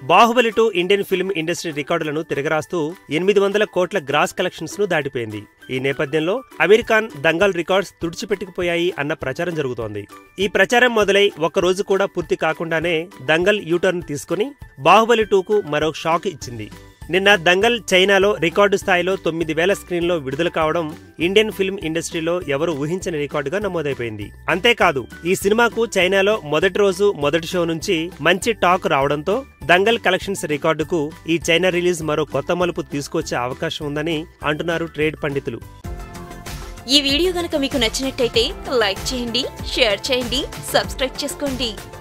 Baahubali 2 Indian film industry రికార్డులను తిరగరాస్తూ 800 కోట్ల gross collections ను దాటిపోయింది. ఈ నేపథ్యంలో అమీర్ ఖాన్ దంగల్ రికార్డ్స్ తుడిచిపెట్టుకుపోయాయి అన్న ప్రచారం జరుగుతోంది. ఈ ప్రచారం మొదలై ఒక్క రోజు కూడా పూర్తి కాకుండానే దంగల్ యూటర్న్ తీసుకుని బాహుబలి 2కు మరో షాక్ ఇచ్చింది. నిన్న దంగల్ చైనాలో రికార్డు స్థాయిలో 9,000 స్క్రీన్లో విడుదల కావడం ఇండియన్ ఫిల్మ్ ఇండస్ట్రీలో ఎవరు ఊహించని రికార్డుగా నమోదైపోయింది. అంతేకాదు ఈ సినిమాకు చైనాలో మొదటి రోజు మొదటి షో నుంచి మంచి టాక్ రావడంతో దంగల్ కలెక్షన్స్ రికార్డుకు ఈ చైనా రిలీజ్ మరో కొత్త మలుపు తీసుకొచ్చే అవకాశం ఉందని అంటున్నారు ట్రేడ్ పండితులు. ఈ వీడియో గనుక మీకు నచ్చినట్టయితే లైక్ చేయండి, షేర్ చేయండి, సబ్స్క్రైబ్ చేసుకోండి.